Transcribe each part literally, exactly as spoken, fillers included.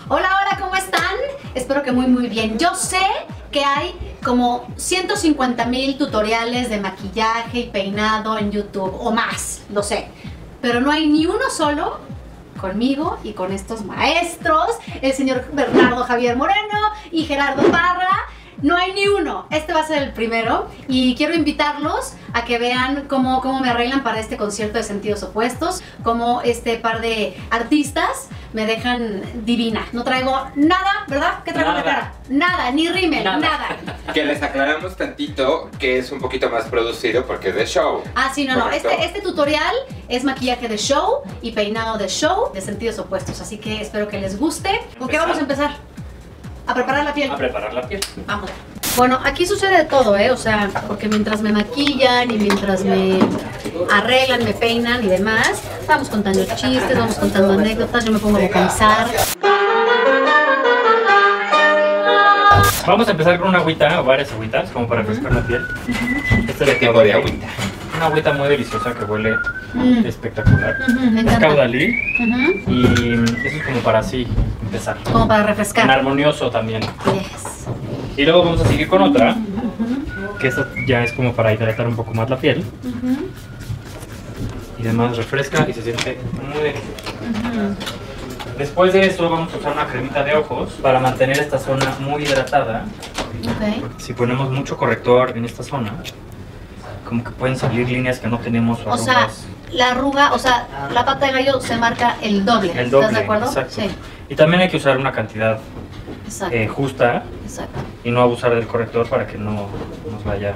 Hola, hola, ¿cómo están? Espero que muy muy bien. Yo sé que hay como ciento cincuenta mil tutoriales de maquillaje y peinado en YouTube o más, lo sé, pero no hay ni uno solo conmigo y con estos maestros, el señor Bernardo Javier Moreno y Gerardo Parra. No hay ni uno, este va a ser el primero y quiero invitarlos a que vean cómo, cómo me arreglan para este concierto de sentidos opuestos, cómo este par de artistas me dejan divina. No traigo nada, ¿verdad? ¿Qué traigo en la cara? Nada, ni rímel, nada. nada. Que les aclaramos tantito que es un poquito más producido porque es de show. Ah, sí, no, no, este, este tutorial es maquillaje de show y peinado de show de sentidos opuestos, así que espero que les guste. ¿Con qué vamos a empezar? A preparar la piel. A preparar la piel. Vamos. Bueno, aquí sucede de todo, ¿eh? O sea, porque mientras me maquillan y mientras me arreglan, me peinan y demás, vamos contando chistes, vamos contando anécdotas, yo me pongo a vocalizar. Vamos a empezar con una agüita o varias agüitas, como para refrescar la piel. Esta ¿Qué tipo de agüita? Una agüita muy deliciosa que huele Mm. espectacular. Uh-huh, me es encanta. caudalí Uh-huh. y eso es como para así empezar. Como para En refrescar. armonioso también. Yes. Y luego vamos a seguir con otra, Uh-huh. que esta ya es como para hidratar un poco más la piel. Uh-huh. Y además refresca y se siente muy delicioso. Uh-huh. Después de esto vamos a usar una cremita de ojos para mantener esta zona muy hidratada. Ok. Si ponemos mucho corrector en esta zona, como que pueden salir líneas que no tenemos o O sea, arrugas. la arruga, o sea, la pata de gallo se marca el doble. El doble, ¿Estás de acuerdo? exacto. Sí. Y también hay que usar una cantidad Exacto. eh, justa Exacto. y no abusar del corrector para que no nos vaya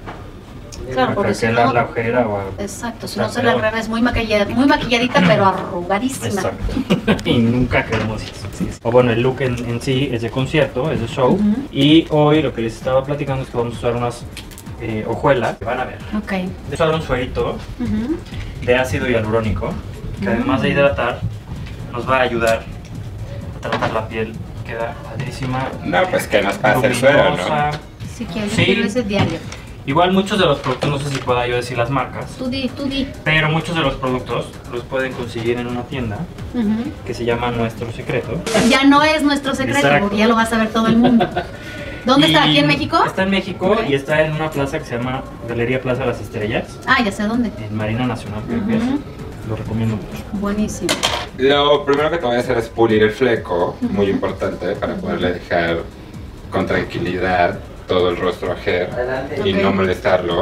Claro, a porque si cancelar no... la ojera o a... Exacto, si no Está se la peor. revés, muy maquillada, muy maquilladita, pero arrugadísima. Exacto. Y nunca queremos eso. O bueno, el look en, en sí es de concierto, es de show. Ujú. Y hoy lo que les estaba platicando es que vamos a usar unas eh, hojuelas que van a ver. Ok. Vamos a usar un suerito Ujú. de ácido hialurónico que además de hidratar nos va a ayudar a tratar la piel. Queda padrísima. No, pues que nos pasa el suero, ¿no? luminosa. Si quieres, Sí. quiero ese diario. Igual muchos de los productos, no sé si pueda yo decir las marcas, Tú di, tú di. pero muchos de los productos los pueden conseguir en una tienda Ujú. que se llama Nuestro Secreto. Ya no es nuestro secreto, Exacto. porque ya lo va a saber todo el mundo. ¿Dónde está? Y ¿Aquí en México? Está en México Ok. y está en una plaza que se llama Galería Plaza Las Estrellas, Ah, ya sé dónde. en Marina Nacional, creo que es. Ujú. Lo recomiendo mucho. Buenísimo. Lo primero que te voy a hacer es pulir el fleco, muy importante, para poderle dejar con tranquilidad todo el rostro a Ger y Ok. no molestarlo.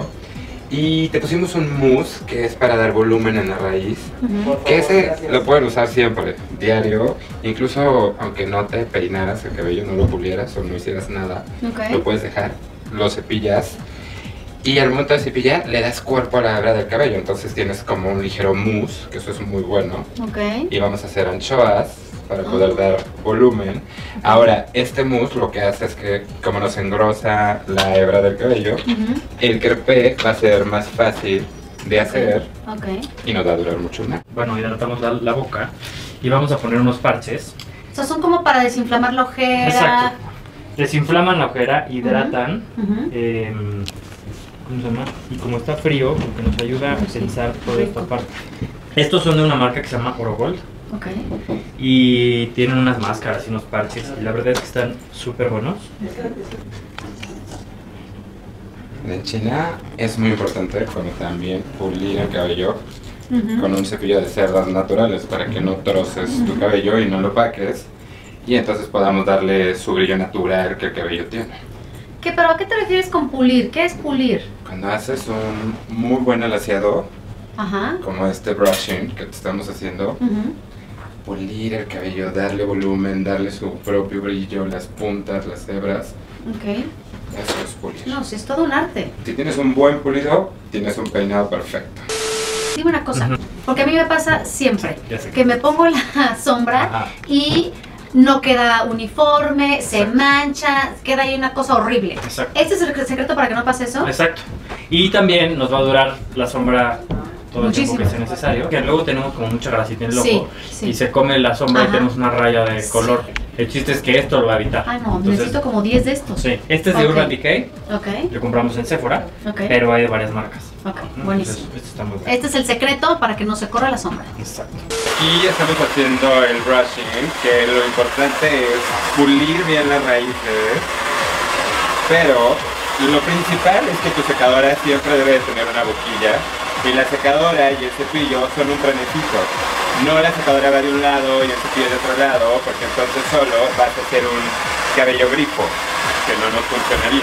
Y te pusimos un mousse que es para dar volumen en la raíz, Ujú. que ese lo pueden usar siempre, diario, incluso aunque no te peinaras el cabello, no lo pulieras o no hicieras nada, Ok. lo puedes dejar, lo cepillas y al momento de cepillar le das cuerpo a la hebra del cabello, entonces tienes como un ligero mousse, que eso es muy bueno. Ok. Y vamos a hacer anchoas para poder dar volumen. Ahora, este mousse lo que hace es que como nos engrosa la hebra del cabello, Ujú. el crepé va a ser más fácil de hacer Ok. y no va a durar mucho más. Bueno, hidratamos la, la boca y vamos a poner unos parches. O sea, son como para desinflamar la ojera. Exacto. Desinflaman la ojera, hidratan. Ujú. eh, ¿Cómo se llama? Y como está frío, como que nos ayuda a Sí, tensar toda rico. esta parte. Estos son de una marca que se llama Orogold Ok. y tienen unas máscaras y unos parches y la verdad es que están súper buenos. En China es muy importante como también pulir el cabello Ujú. con un cepillo de cerdas naturales para que no troces tu cabello y no lo paques y entonces podamos darle su brillo natural que el cabello tiene. ¿Qué, pero a qué te refieres con pulir? ¿Qué es pulir? Cuando haces un muy buen alaciado, Ajá. como este brushing que te estamos haciendo, Ujú. pulir el cabello, darle volumen, darle su propio brillo, las puntas, las hebras, Ok. eso es pulir. No, sí es todo un arte. Si tienes un buen pulido, tienes un peinado perfecto. Dime una cosa, Ujú. porque a mí me pasa siempre Ya sé. que me pongo la sombra Ajá. y no queda uniforme, se mancha, queda ahí una cosa horrible. Exacto. ¿Este es el secreto para que no pase eso? Exacto. Y también nos va a durar la sombra todo el Muchísimo. tiempo que sea necesario. Que luego tenemos como mucha grasita en el ojo Sí, sí. y se come la sombra Ajá. y tenemos una raya de Sí. color. El chiste es que esto lo va a evitar. Ay, no, Entonces, necesito como diez de estos. Sí, este es de Ok. Urban Decay, Ok, lo compramos en Sephora, ok, pero hay de varias marcas. ok, ¿no? buenísimo. Entonces, este está muy bueno. Este es el secreto para que no se corra la sombra. Exacto. aquí estamos haciendo el brushing, que lo importante es pulir bien las raíces, pero lo principal es que tu secadora siempre debe de tener una boquilla y la secadora y el cepillo son un trenecito. No la secadora va de un lado y el cepillo de otro lado, porque entonces solo vas a hacer un cabello grifo, que no nos funcionaría.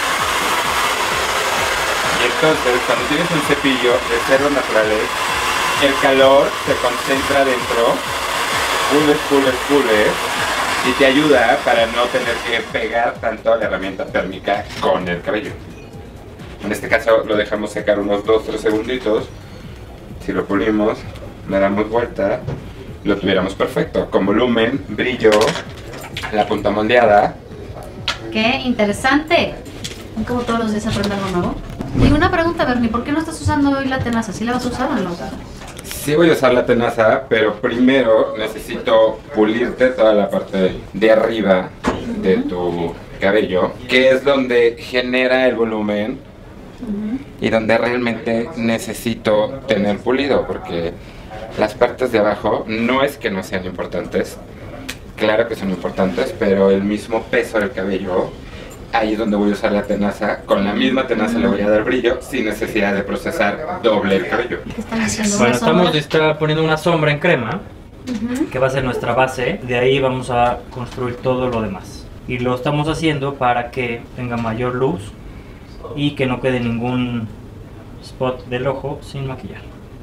Y entonces, cuando tienes un cepillo de cerdos naturales, el calor se concentra dentro, pules, pules, pules, y te ayuda para no tener que pegar tanto la herramienta térmica con el cabello. En este caso lo dejamos secar unos dos a tres segunditos. Si lo pulimos, le damos vuelta, lo tuviéramos perfecto, con volumen, brillo, la punta moldeada. ¡Qué interesante! Como todos los días aprende algo nuevo. Y una pregunta, Bernie, ¿por qué no estás usando hoy la tenaza? ¿Sí la vas a usar o no? Sí voy a usar la tenaza, pero primero necesito pulirte toda la parte de arriba de tu cabello, que es donde genera el volumen y donde realmente necesito tener pulido, porque las partes de abajo no es que no sean importantes, claro que son importantes, pero el mismo peso del cabello, ahí es donde voy a usar la tenaza. Con la misma tenaza le voy a dar brillo sin necesidad de procesar doble el cabello. ¿Qué están haciendo? Bueno, ¿Una sombra? estamos está poniendo una sombra en crema, Ujú. que va a ser nuestra base. De ahí vamos a construir todo lo demás. Y lo estamos haciendo para que tenga mayor luz y que no quede ningún spot del ojo sin maquillar.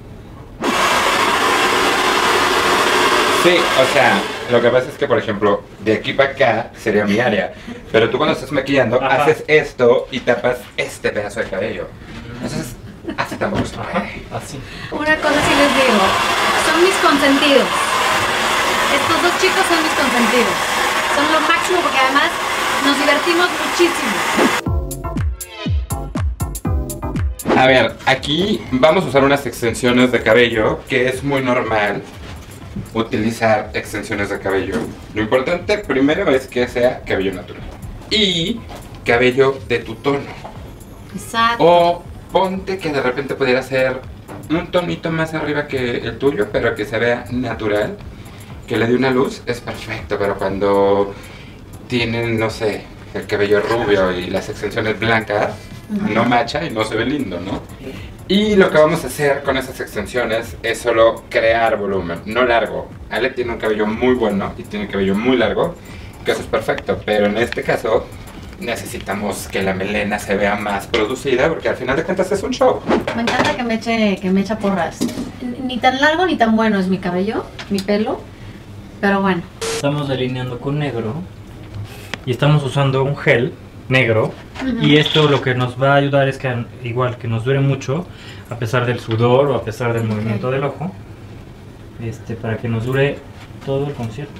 Sí, o sea, lo que pasa es que, por ejemplo, de aquí para acá sería mi área, pero tú cuando estás maquillando Ajá. haces esto y tapas este pedazo de cabello. Entonces, así tampoco se puede. Así. Una cosa sí les digo, son mis consentidos. Estos dos chicos son mis consentidos. Son lo máximo porque además nos divertimos muchísimo. A ver, aquí vamos a usar unas extensiones de cabello, que es muy normal utilizar extensiones de cabello. Lo importante primero es que sea cabello natural y cabello de tu tono. Exacto. O ponte que de repente pudiera ser un tonito más arriba que el tuyo, pero que se vea natural, que le dé una luz, es perfecto. Pero cuando tienen, no sé, el cabello rubio y las extensiones blancas, Ujú. no macha y no se ve lindo, ¿no? Y lo que vamos a hacer con esas extensiones es solo crear volumen, no largo. Ale tiene un cabello muy bueno y tiene el cabello muy largo, que eso es perfecto, pero en este caso necesitamos que la melena se vea más producida, porque al final de cuentas es un show. Me encanta que me eche, que me echa porras. Ni tan largo ni tan bueno es mi cabello, mi pelo, pero bueno. Estamos delineando con negro y estamos usando un gel negro. Ujú. Y esto lo que nos va a ayudar es que igual que nos dure mucho, a pesar del sudor o a pesar del movimiento del ojo, este, para que nos dure todo el concierto.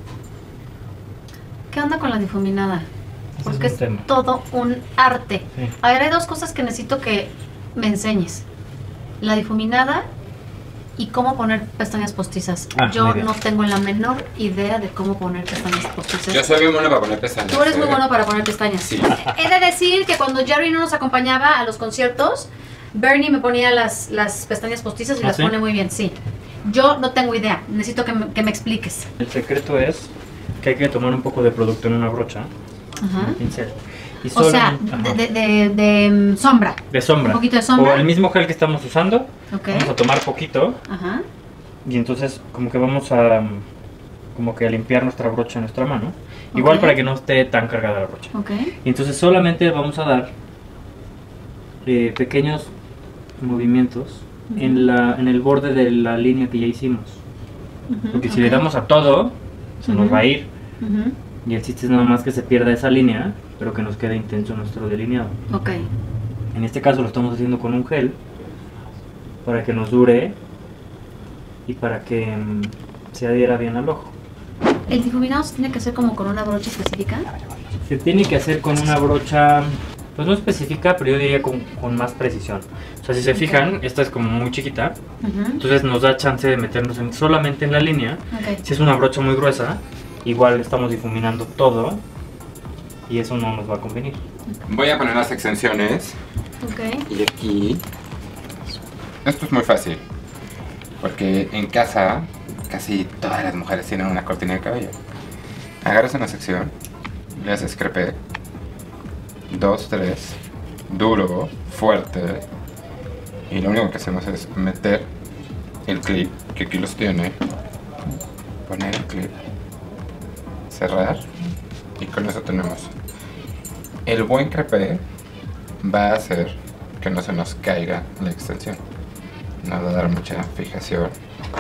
¿Qué onda con la difuminada? Ese Porque es es, un tema. todo un arte. Sí. A ver, hay dos cosas que necesito que me enseñes. La difuminada y cómo poner pestañas postizas. Ah, Yo muy bien. no tengo la menor idea de cómo poner pestañas postizas. Yo soy bien bueno para poner pestañas. Tú eres muy ¿eh? bueno para poner pestañas. Sí. He de decir que cuando Jerry no nos acompañaba a los conciertos, Bernie me ponía las, las pestañas postizas y ¿Ah, las sí? pone muy bien, sí. Yo no tengo idea, necesito que me, que me expliques. El secreto es que hay que tomar un poco de producto en una brocha, Ajá. un pincel. Y O solo- sea, ajá, de, de, de- de, mm, sombra. de sombra. un poquito de sombra. O el mismo gel que estamos usando, Ok. vamos a tomar poquito Ajá. y entonces como que vamos a mm, como que a limpiar nuestra brocha en nuestra mano. Igual Ok. para que no esté tan cargada la brocha. Ok. Y entonces solamente vamos a dar eh, pequeños movimientos Ujú. en, la, en el borde de la línea que ya hicimos. Ujú, Porque si ok. le damos a todo, se nos Ujú. va a ir. Ujú. Y el chiste es nada más que se pierda esa línea, pero que nos quede intenso nuestro delineado. Ok. En este caso lo estamos haciendo con un gel para que nos dure y para que mm, se adhiera bien al ojo. ¿El difuminado se tiene que hacer como con una brocha específica? Se tiene que hacer con una brocha, pues no específica, pero yo diría con, con más precisión. O sea, si se Ok. fijan, esta es como muy chiquita, Ujú. entonces nos da chance de meternos en- solamente en la línea. Ok. Si es una brocha muy gruesa, igual estamos difuminando todo y eso no nos va a convenir. Voy a poner las extensiones Ok. y aquí. Esto es muy fácil. Porque en casa casi todas las mujeres tienen una cortina de cabello. Agarras una sección, le haces crepé, dos, tres, duro, fuerte, y lo único que hacemos es meter el clip, que aquí los tiene, poner el clip, cerrar, y con eso tenemos. El buen crepé va a hacer que no se nos caiga la extensión, nos va a dar mucha fijación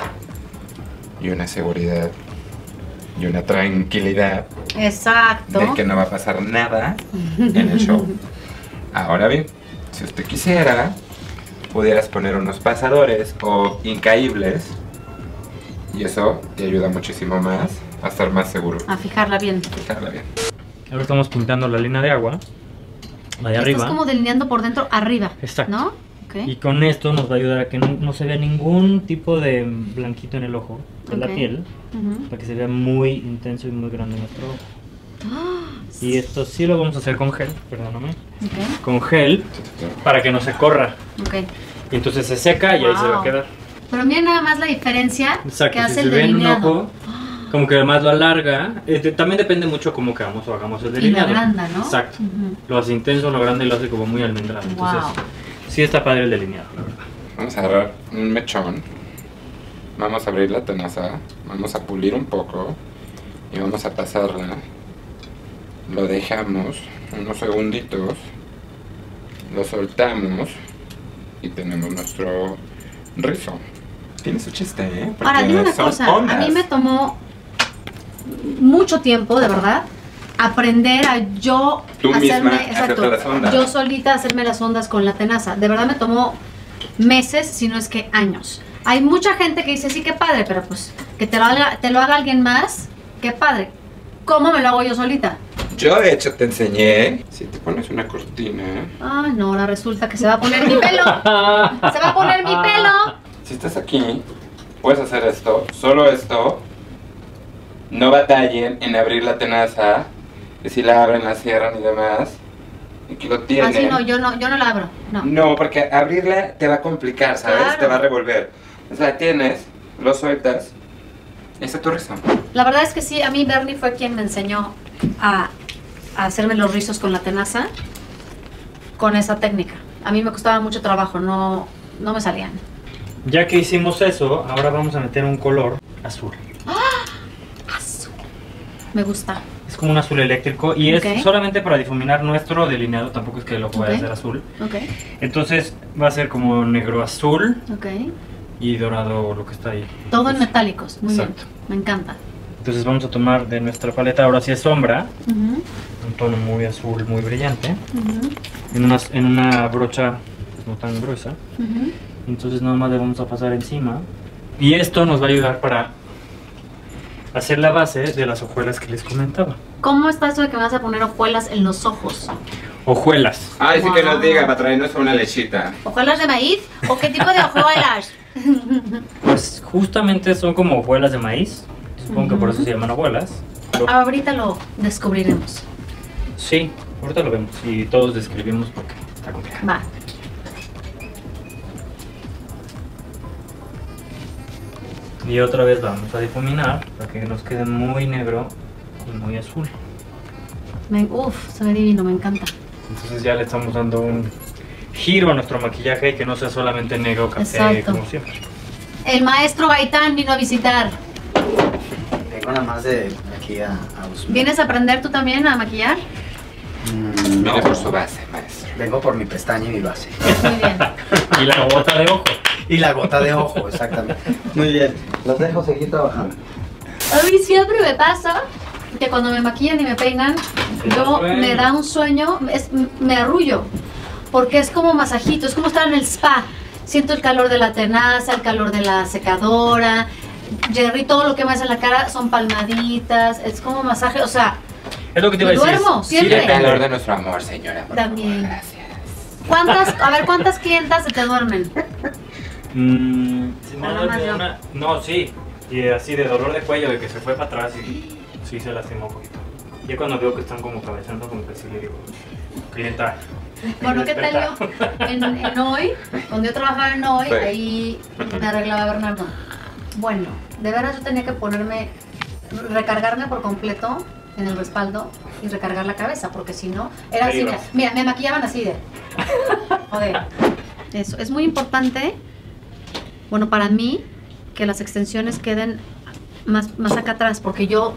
y una seguridad y una tranquilidad. Exacto. De que no va a pasar nada en el show. Ahora bien, si usted quisiera, pudieras poner unos pasadores o incaíbles y eso te ayuda muchísimo más a estar más seguro. A fijarla bien. Fijarla bien. Ahora estamos pintando la línea de agua, la de arriba. Estás como delineando por dentro arriba. Exacto. ¿No? Okay. Y con esto nos va a ayudar a que no, no se vea ningún tipo de blanquito en el ojo, en Okay. la piel, Uh-huh. para que se vea muy intenso y muy grande nuestro ojo. Ah, Y esto sí lo vamos a hacer con gel, perdóname. ok, Con gel para que no se corra. ok. Y entonces se seca y ahí se va a Wow. quedar. Pero miren nada más la diferencia Exacto, que si hace se el ve en un delineado. ojo, como que además lo alarga. Este, también depende mucho cómo queramos o hagamos el Y lo delineado. agranda, ¿no? Exacto. Ujú. Lo hace intenso, lo grande y lo hace como muy almendrado. Entonces, Wow. sí está padre el delineado, la verdad. Vamos a agarrar un mechón, vamos a abrir la tenaza, vamos a pulir un poco y vamos a pasarla. Lo dejamos unos segunditos, lo soltamos y tenemos nuestro rizo. Tiene su chiste, ¿eh? Porque Ahora, dime una son cosa, ondas. a mí me tomó mucho tiempo, de verdad, aprender a yo Tú hacerme, misma hacerte las ondas. yo solita hacerme las ondas con la tenaza. De verdad me tomó meses, si no es que años. Hay mucha gente que dice, sí, qué padre, pero pues que te lo haga, te lo haga alguien más, qué padre. ¿Cómo me lo hago yo solita? Yo de hecho te enseñé, si te pones una cortina, Ah, no, ahora resulta que se va a poner mi pelo. Se va a poner mi pelo. si estás aquí, puedes hacer esto, solo esto. No batallen en abrir la tenaza, que si la abren, la cierran y demás. Aquí lo tienen. Así no, yo no, yo no la abro, no. No, porque abrirla te va a complicar, ¿sabes? Claro. Te va a revolver. O sea, tienes, lo sueltas, y está tu rizo. La verdad es que sí, a mí Bernie fue quien me enseñó a, a hacerme los rizos con la tenaza, con esa técnica. A mí me costaba mucho trabajo, no, no me salían. Ya que hicimos eso, ahora vamos a meter un color azul. Azul. Me gusta. Es como un azul eléctrico y Ok. es solamente para difuminar nuestro delineado, tampoco es que el ojo vaya Ok. a ser azul. Ok, Entonces va a ser como negro azul ok. y dorado lo que está ahí. Todo en metálicos, muy Exacto. bien. Me encanta. Entonces vamos a tomar de nuestra paleta, ahora sí es sombra, Ujú, un tono muy azul, muy brillante, ujú, en una, en una brocha pues, no tan gruesa. ujú. Entonces nada más le vamos a pasar encima. Y esto nos va a ayudar para hacer la base de las hojuelas que les comentaba. ¿Cómo está eso de que me vas a poner hojuelas en los ojos? Hojuelas. Ay, sí que Wow. nos diga para traernos una lechita. ¿Hojuelas de maíz? ¿O qué tipo de hojuelas? Pues justamente son como hojuelas de maíz. Supongo que por eso se llaman hojuelas. Pero Ahorita lo descubriremos. sí, ahorita lo vemos y todos describimos porque está complicado. Va. Y otra vez vamos a difuminar para que nos quede muy negro y muy azul. Me, uf, se ve divino, me encanta. Entonces ya le estamos dando un giro a nuestro maquillaje y que no sea solamente negro café Exacto. como siempre. El maestro Gaitán vino a visitar. Vengo nada más de aquí a, a Usme. ¿Vienes a aprender tú también a maquillar? Mm, no, Mire por su base, maestro. vengo por mi pestaña y mi base. Muy bien. Y la gota de ojo. Y la gota de ojo, exactamente. Muy bien. Los dejo seguir trabajando. A mí siempre me pasa que cuando me maquillan y me peinan, Te da yo sueño. me da un sueño, es- me arrullo, porque es como masajito, es como estar en el spa. Siento el calor de la tenaza, el calor de la secadora. Jerry, todo lo que me hace en la cara son palmaditas, es como masaje, o sea, Es lo que te iba a Y decir. duermo, Sí, siempre. El depende. calor de nuestro amor, señora. por También. favor, gracias. ¿cuántas, a ver, cuántas clientas se te duermen? Mm, se me ha Nada más dormido yo. una- No, sí. Y así de dolor de cuello, de que se fue para atrás y sí se lastimó un poquito. Ya cuando veo que están como cabezando, como que sí le digo, clienta, Bueno, ¿qué tal yo? En, en hoy, cuando yo trabajaba en hoy, Sí. ahí me arreglaba Bernardo. Bueno, de veras yo tenía que ponerme, recargarme por completo en el respaldo y recargar la cabeza, porque si no, era así, mira, mira, me maquillaban así de... Joder. Eso, es muy importante, bueno, para mí, que las extensiones queden más, más acá atrás, porque yo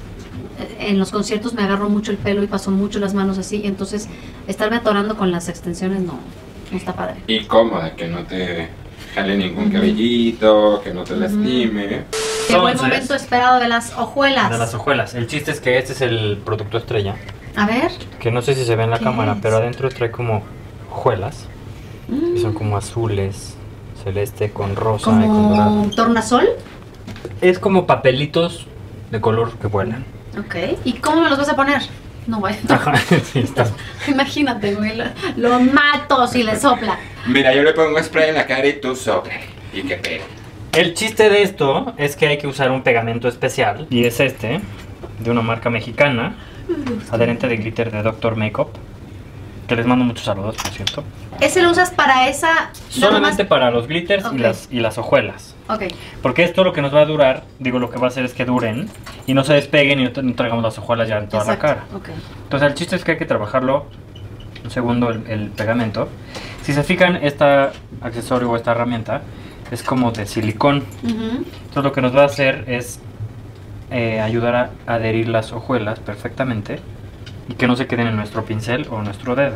en los conciertos me agarro mucho el pelo y paso mucho las manos así, y entonces estarme atorando con las extensiones no, no está padre. Y cómoda, que no te jale ningún cabellito, que no te lastime. Llegó el Entonces, momento esperado de las hojuelas. De las hojuelas. El chiste es que este es el producto estrella. A ver. Que no sé si se ve en la ¿Qué cámara, es? pero adentro trae como hojuelas. Mm, Que son como azules, celeste con rosa y con dorado. como tornasol. Es como papelitos de color que vuelan. Ok. ¿Y cómo me los vas a poner? No, vaya. Ajá, sí, está. Imagínate, güey. Lo, lo mato si le sopla. Mira, yo le pongo spray en la cara y tú sopla. Y que pega. El chiste de esto es que hay que usar un pegamento especial. Y es este, de una marca mexicana, adherente de glitter de Doctor Makeup. Que les mando muchos saludos, por cierto. ¿Ese lo usas para esa? nada Solamente más? para los glitters Ok. y, las, y las hojuelas. Ok. Porque esto lo que nos va a durar, digo, lo que va a hacer es que duren y no se despeguen y no, tra- no traigamos las hojuelas ya en toda Exacto. la cara. Ok. Entonces el chiste es que hay que trabajarlo, un segundo, el, el pegamento. Si se fijan, este accesorio o esta herramienta es como de silicón. Ujú. Entonces lo que nos va a hacer es eh, ayudar a adherir las hojuelas perfectamente y que no se queden en nuestro pincel o nuestro dedo.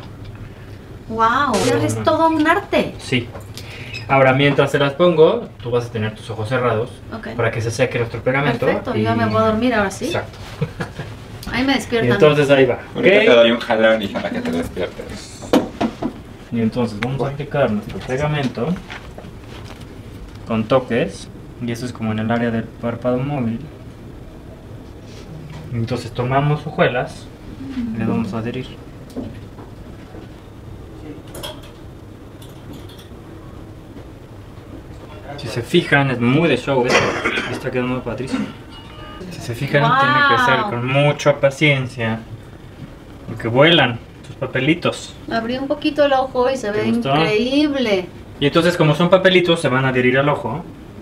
Wow. Es todo un arte. Sí. Ahora, mientras se las pongo, tú vas a tener tus ojos cerrados Ok. para que se seque nuestro pegamento. Perfecto. y- Yo me voy a dormir ahora sí. Exacto. Ahí me Y despiertan. entonces ahí va. ¿Ok? Ahorita te doy un jalón, hija, para que te despiertes. Y entonces vamos a aplicar nuestro pegamento con toques. Y eso es como en el área del párpado móvil. Entonces tomamos hojuelas y le vamos a adherir. Si se fijan, es muy de show esto. Está quedando padrísimo. Si se fijan, Wow. tiene que ser con mucha paciencia. Porque vuelan sus papelitos. Abrí un poquito el ojo y se ¿Te ve gustó? increíble. Y entonces, como son papelitos, se van a adherir al ojo.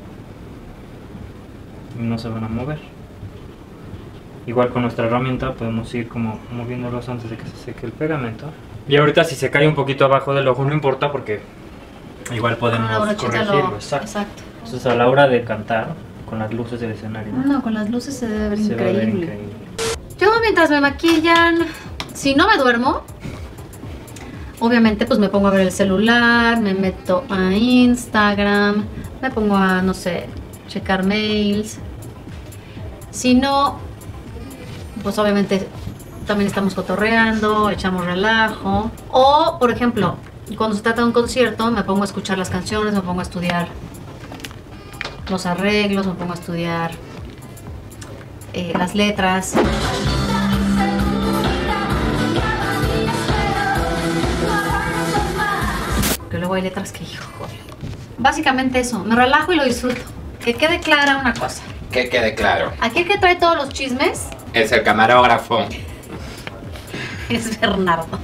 Y no se van a mover. Igual con nuestra herramienta podemos ir como moviéndolos antes de que se seque el pegamento. Y ahorita si se cae un poquito abajo del ojo no importa porque igual podemos Con una brochita corregirlo. lo... Exacto. Exacto. Entonces a la hora de cantar con las luces del escenario No, con las luces se debe ver se va a ver increíble. increíble. Yo mientras me maquillan, si no me duermo, obviamente pues me pongo a ver el celular, me meto a Instagram, me pongo a, no sé, checar mails. Si no, pues obviamente también estamos cotorreando, echamos relajo. O, por ejemplo, cuando se trata de un concierto, me pongo a escuchar las canciones, me pongo a estudiar los arreglos, me pongo a estudiar eh, las letras. Que luego hay letras que, hijo, básicamente eso, me relajo y lo disfruto. Que quede clara una cosa. Que quede claro. Aquí el que trae todos los chismes Es el camarógrafo. es Bernardo.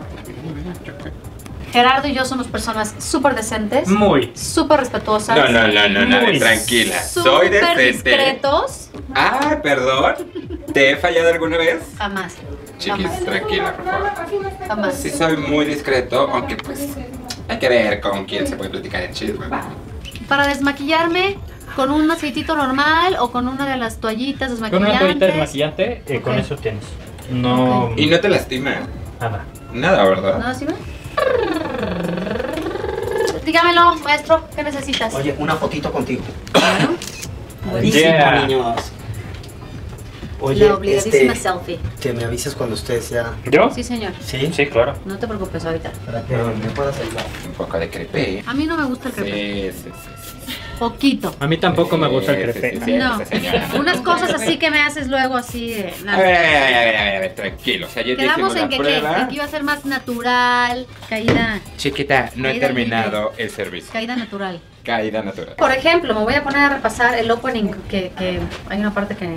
Gerardo y yo somos personas súper decentes, Muy. súper respetuosas, No, no, no, no, no, Muy tranquila. Soy súper decente. discretos. Ah, perdón. ¿Te he fallado alguna vez? Jamás. Chiquis, Jamás. tranquila, por favor. Jamás. Sí soy muy discreto, aunque pues hay que ver con quién se puede platicar el chisme. Para desmaquillarme, con un aceitito normal o con una de las toallitas Con desmaquillantes. una toallita desmaquillante, eh, con Ok. eso tienes. No. Ok. Y no te lastima. Nada. Nada, ¿verdad? ¿No así va? Dígamelo, maestro, ¿qué necesitas? Oye, una fotito contigo. Claro. Buenísimo, Yeah. niños. Oye, La obligadísima este, selfie. que me avises cuando estés ya. ¿Yo? Sí, señor. ¿Sí? Sí, claro. No te preocupes ahorita. Para que me puedas ayudar. Un poco de crepé. A mí no me gusta el crepé. Sí, sí, sí. sí. Poquito. A mí tampoco me gusta el Sí, sí, crepé. sí, sí, No. esa señora. Unas cosas así que me haces luego así de... A ver, a ver, a ver, a ver, a ver, a ver, tranquilo. O sea, ayer Quedamos hicimos en la que, ¿qué? prueba. En que iba a ser más natural, caída, Chiquita, no he Caída terminado el servicio. caída natural. Caída natural. Por ejemplo, me voy a poner a repasar el opening, que, que hay una parte que,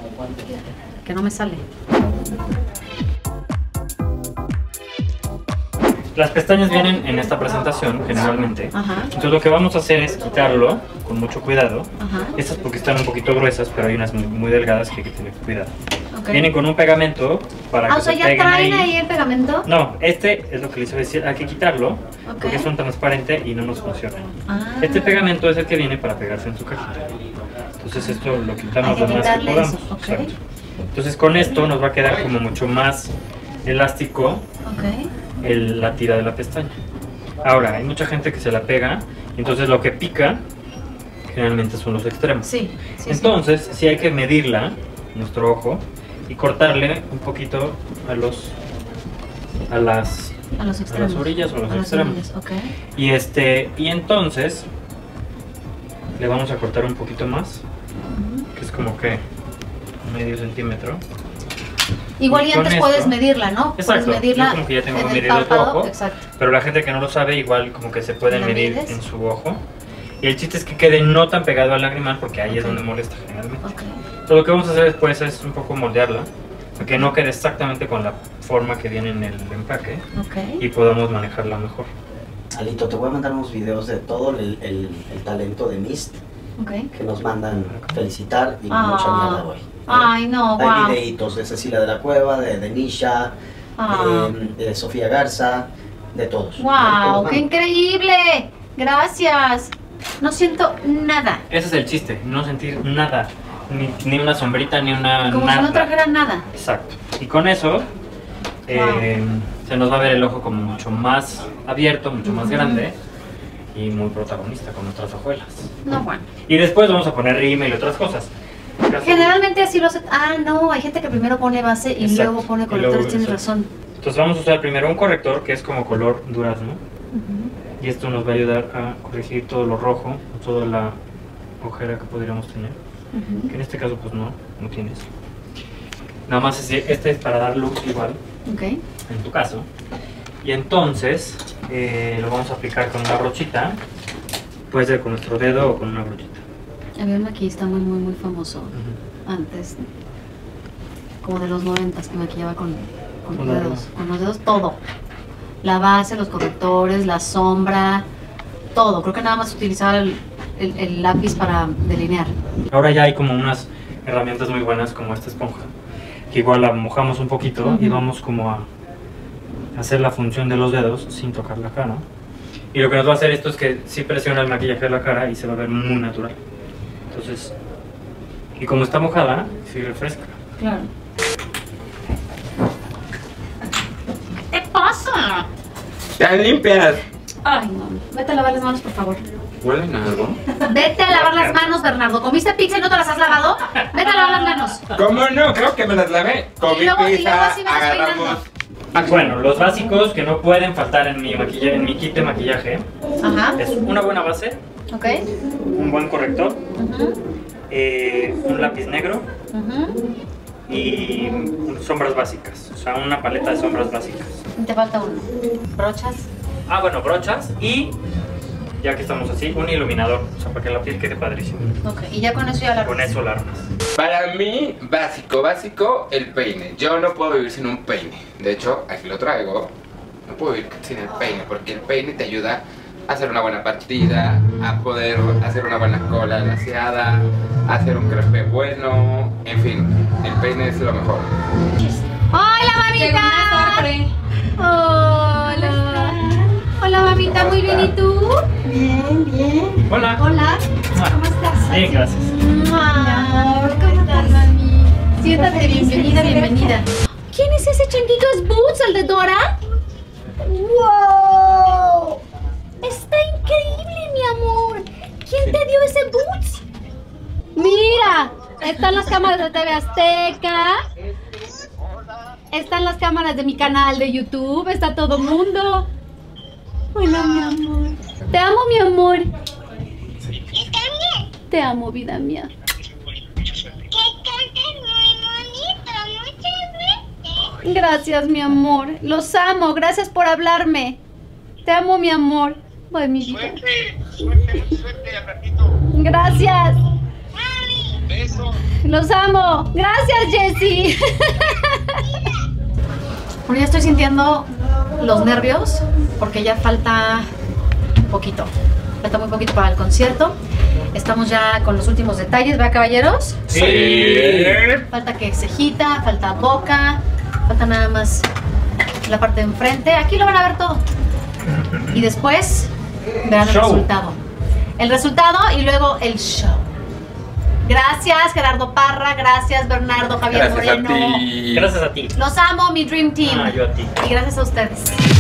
que no me sale. Las pestañas vienen en esta presentación generalmente. Ajá. Entonces lo que vamos a hacer es quitarlo con mucho cuidado. Ajá. Estas porque están un poquito gruesas, pero hay unas muy, muy delgadas que hay que tener cuidado. Okay. Vienen con un pegamento para Ah, que o sea, se ¿ya peguen traen ahí. ahí. el pegamento? No, este es lo que les iba a decir, hay que quitarlo Ok. porque es un transparente y no nos funciona. Ah. Este pegamento es el que viene para pegarse en su cajita. Entonces esto lo quitamos Hay que lo más que quitarle podamos. eso, ok. Exacto. Entonces con esto nos va a quedar como mucho más elástico Ok. el- la tira de la pestaña. Ahora, hay mucha gente que se la pega, y entonces lo que pica generalmente son los extremos. Sí, sí, Entonces, sí hay que medirla, nuestro ojo, y cortarle un poquito a los a las sí. A los a extremos. las orillas o a los A las extremos. orillas, ok. Y este, y entonces le vamos a cortar un poquito más, que es como que medio centímetro. Igual Y y con antes esto- puedes medirla, ¿no? Exacto, Puedes medirla yo como que ya tengo en el medido tu párpado, ojo. Exacto. Pero la gente que no lo sabe, igual como que se pueden ¿La medir mides? en su ojo. Y el chiste es que quede no tan pegado al lagrimal, porque ahí es Ok. donde molesta generalmente. Ok. Entonces, lo que vamos a hacer después es un poco moldearla, para que no quede exactamente con la forma que viene en el empaque Ok. y podamos manejarla mejor. Alito, te voy a mandar unos videos de todo el, el, el talento de Mist Ok. que nos mandan felicitar y Ah. mucha mierda hoy. Ay, no, Hay wow. videitos de Cecilia de la Cueva, de, de Nisha, Ah. de, de Sofía Garza, de todos. Wow, qué increíble. Gracias. No siento nada. Ese es el chiste, no sentir nada, ni, ni una sombrita, ni una Como nada. si no trajera nada. Exacto. Y con eso eh, se nos va a ver el ojo como mucho más abierto, mucho más Ujú. grande y muy protagonista con nuestras hojuelas. No, bueno. Y después vamos a poner rímel y otras cosas. Generalmente así lo hace. Ah, no, hay gente que primero pone base y Exacto. luego pone Y correctores. luego- Tienes exacto. razón. Entonces vamos a usar primero un corrector que es como color durazno. Ujú. Y esto nos va a ayudar a corregir todo lo rojo, toda la ojera que podríamos tener. Ujú. Que en este caso pues no, no tienes. Nada más es, este es para dar luz igual, Ok. en tu caso. Y entonces eh, lo vamos a aplicar con una brochita. Puede ser con nuestro dedo o con una brochita. Había un maquillista muy, muy, muy famoso Ujú. antes, como de los noventas, que maquillaba con, con Con los los dedos. dedos. Con los dedos todo. La base, los correctores, la sombra, todo. Creo que nada más utilizaba el, el- el lápiz para delinear. Ahora ya hay como unas herramientas muy buenas como esta esponja, que igual la mojamos un poquito y Ujú. vamos como a hacer la función de los dedos sin tocar la cara. Y lo que nos va a hacer esto es que sí presiona el maquillaje de la cara y se va a ver muy natural. Entonces, y como está mojada, sí refresca. Claro. ¿Qué te pasa? ¡Están limpias! Ay, no. Vete a lavar las manos, por favor. ¿Huelen a algo? Vete a lavar las manos, Bernardo. ¿Comiste pizza y no te las has lavado? Vete a lavar las manos. ¿Cómo no? Creo que me las lavé. Comí Y luego- y luego pizza, así vas agarramos... Bueno, los básicos que no pueden faltar en mi, maquillaje, en mi kit de maquillaje Ajá. es una buena base, Ok. un buen corrector, Ujú, eh, un lápiz negro ujú. y sombras básicas, o sea, una paleta de sombras básicas. Y te falta uno. Brochas. Ah, bueno, brochas y, ya que estamos así, un iluminador, o sea, para que la piel quede padrísima. Ok. Y ya con eso ya la Con eso la armas. Para mí, básico, básico, el peine. Yo no puedo vivir sin un peine. De hecho, aquí lo traigo. No puedo vivir sin el peine, porque el peine te ayuda a hacer una buena partida, a poder hacer una buena cola laseada, a hacer un crepe bueno, en fin, el peine es lo mejor. ¡Hola, mamita! Hola. Hola, mamita. Muy bien. ¿Y tú? Bien, bien. Hola. Hola. ¿Cómo estás? Bien, gracias. Amor, ¿cómo estás, mami? Siéntate, bienvenida, bienvenida. ¿Quién es ese changuito? ¿Es Boots, el de Dora? ¡Wow! Está increíble, mi amor. ¿Quién te dio ese Boots? Mira, están las cámaras de T V Azteca. Están las cámaras de mi canal de YouTube. Está todo mundo. Hola, mi amor. Te amo, mi amor. Te amo, vida mía. Gracias, mi amor. Los amo. Gracias por hablarme. Te amo, mi amor. Bye, mi vida. Suerte, suerte, suerte al ratito. Gracias. Besos. Los amo. Gracias, Jessie. Bueno, ya estoy sintiendo los nervios porque ya falta poquito. Falta muy poquito para el concierto. Estamos ya con los últimos detalles, ¿verdad, caballeros? Sí. Falta que cejita, falta boca, falta nada más la parte de enfrente. Aquí lo van a ver todo. Y después verán el Show. resultado. El resultado y luego el show. Gracias, Gerardo Parra. Gracias, Bernardo Javier Gracias a Moreno. ti. Gracias a ti. Los amo, mi Dream Team. Ah, yo a ti. Y gracias a ustedes.